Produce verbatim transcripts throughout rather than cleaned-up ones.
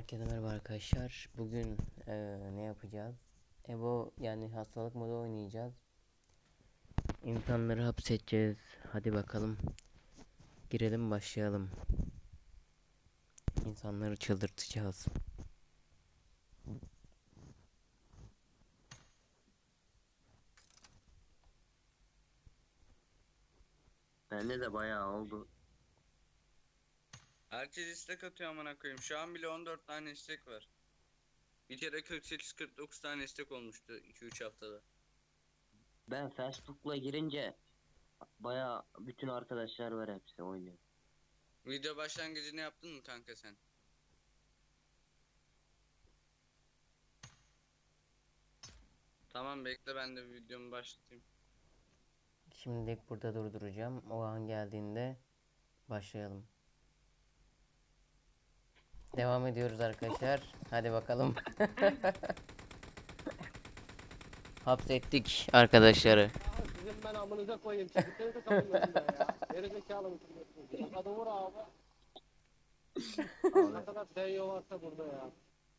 Herkese merhaba arkadaşlar. Bugün eee, ne yapacağız? Evo yani hastalık modu oynayacağız. İnsanları hapsedeceğiz. Hadi bakalım. Girelim başlayalım. İnsanları çıldırtacağız. Bende de bayağı oldu. Herkes istek atıyor amına koyayım. Şu an bile on dört tane istek var. Bir kere kırk sekiz kırk dokuz tane istek olmuştu iki üç haftada. Ben Facebook'la girince bayağı bütün arkadaşlar var, hepsi oynuyor. Video başlangıcını yaptın mı kanka sen? Tamam bekle, ben de videomu başlatayım. Şimdilik burada durduracağım. O an geldiğinde başlayalım. Devam ediyoruz arkadaşlar. Hadi bakalım. Hapsettik arkadaşları. Ya sizin ben amınıza koyayım. Çekilsenize kapının önünden ya. Gerizekalı mısınız? Hadi vur abi. Ne kadar seviyor varsa burada ya.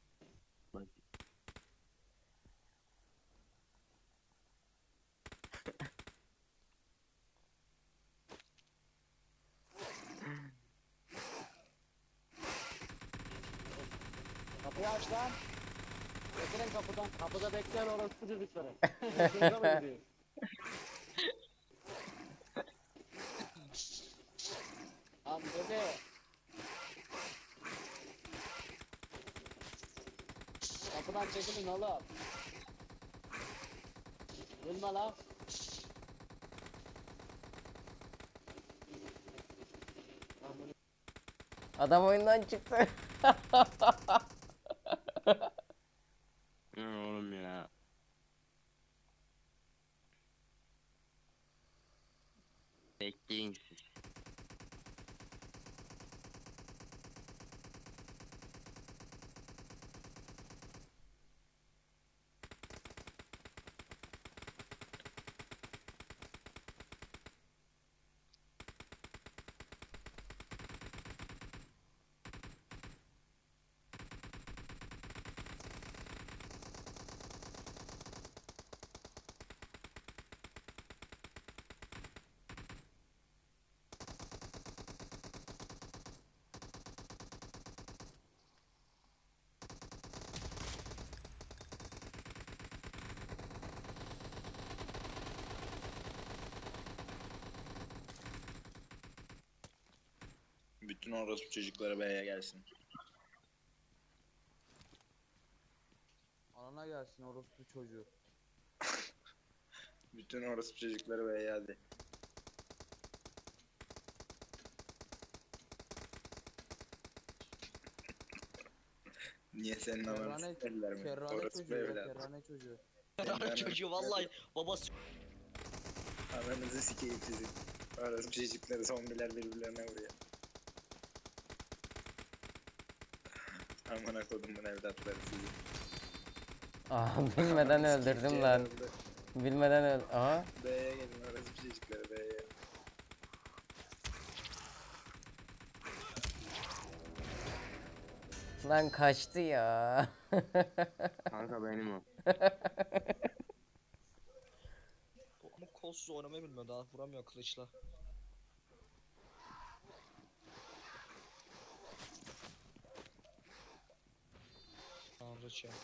Kapıyı aç lan. Çekilin kapıdan. Kapıda bekleyen orospu çocukları. Hoşunuza mı gidiyor? Lan dede. Kapıdan çekilin oğlum. Gülme lan. Adam oyundan çıktı. Ne oğlum ya. Bekleyin siz. Bütün orospu çocukları B'ye gelsin. Anana gelsin orospu çocuğu. Bütün orospu çocukları B'ye hadi. Niye senin ananı Kerrane, sikerler mi? kerrane Orospu çocuğu ya, evladı. kerrane çocuğu. Kerrane Çocuğu vallahi babası Ananızı sikeyim sizin. Orospu çocukları zombiler birbirlerine vuruyor. Amına kodumun evlatları sizi. Aa, bilmeden öldürdüm lan. Bilmeden öl. Aha. B'ye gelin orospu çocukları B'ye. Lan kaçtı ya. Kanka benim o. ama kolsuz oynamayı bilmiyor, daha vuramıyor kılıçla. Tanrıça.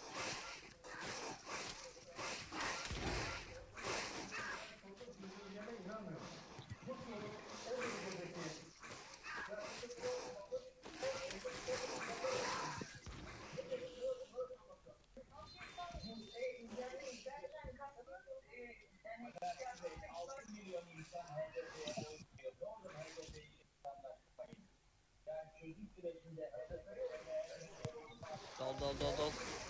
Dal dal dal dal.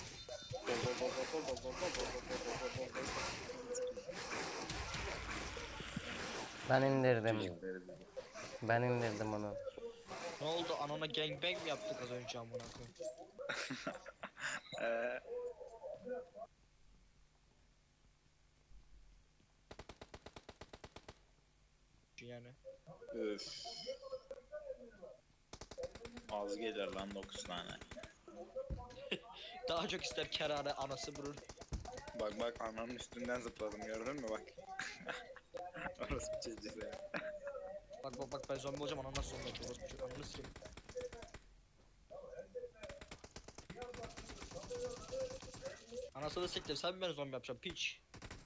Ben indirdim. Ben indirdim onu. Ne oldu, anana gangbang mi yaptık az önce amına koyayım? Eee Yani. Öf. Az gelir lan dokuz tane. Daha çok ister kerane anası vurur. Bak bak ananın üstünden zıpladım gördün mü bak. Orası bir çocuğu ya. Bak bak bak ben zombi olacağım ananı nasıl zombi yapıyor. Orospu çocuğu, ananı sikeyim. Anasını siktim sen mi beni zombi yapacaksın piç.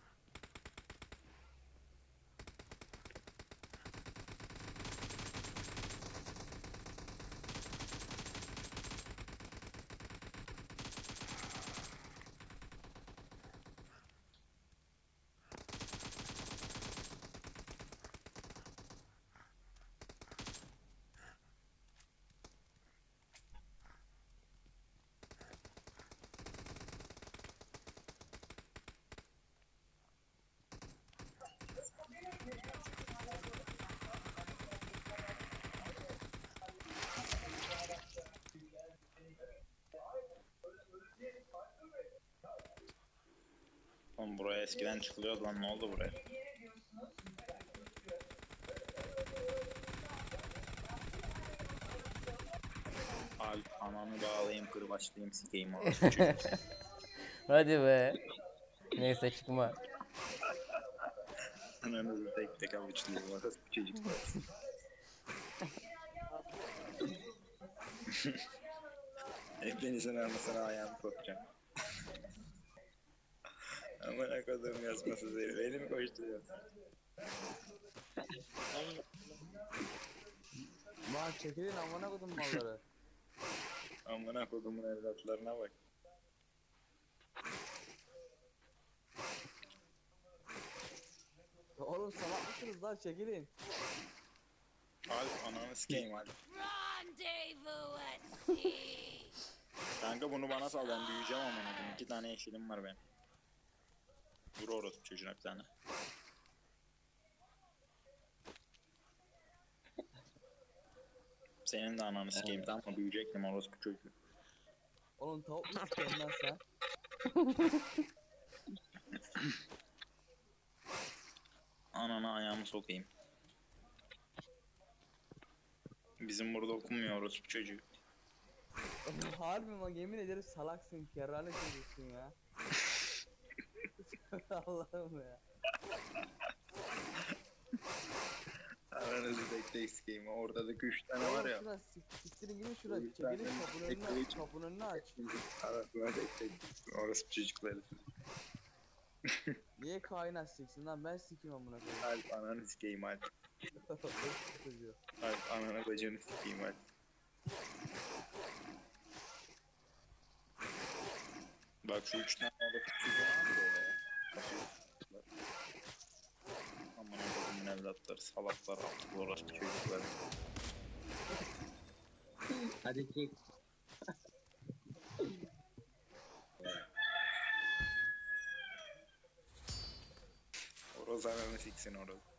Oğlum buraya eskiden çıkılıyordu lan, ne oldu buraya? Al ananı bağlayayım, kırbaçlayayım, sikeyim orası çocuğu. Hadi be. Neyse çıkma. Ananızı tek tek avuçlayayım orası bu çocuklar. Hepinizin anasına ayağımı sokacağım. Amına kodum yazması değil, beni mi koşturuyor? Lan çekilin amına kodum malları. Amına kodumun evlatlarına bak. Oğlum salak mısınız lan çekilin. Alp ananı sikeyim Alp. Rendezvous at sea. Kanka bunu bana sal, ben büyüyeceğim amına koyayım. İki tane yeşilim var benim. Vur orası çocuğuna bir tane. Senin de ananı sikeyim, tamam mı? Büyüyecektim orospu çocuğu. Oğlum tavuk mu tutuyorsun lan sen? Anana ayağımı sokayım. Bizim burada okunmuyor orospu çocuğu. Harbi mi? Yemin ederim salaksın. Kerane çocuksun ya. Allah'ım ya. Aranızı tek tek sikeyim. Ortadaki üç tane var ya. Şurada sik- siktirin gidin şurada. Bir tane Çekilin kapının tek önüne, kılıç. kapının önüne aç. Arasına tek tek. Orospu çocukları. Niye kainat siksin lan? Ben sikeyim amına koyayım. Alp ananı sikeyim Alp. Çocuğu. Alp ananı bacını sikeyim Alp. Bak şu üç tane orada tutuyor ama böyle ya. Aman Allah'ımın evlatları, salaklar, aptal orospu çocuklar. Hadi çek. Horoz ananı siksin horoz.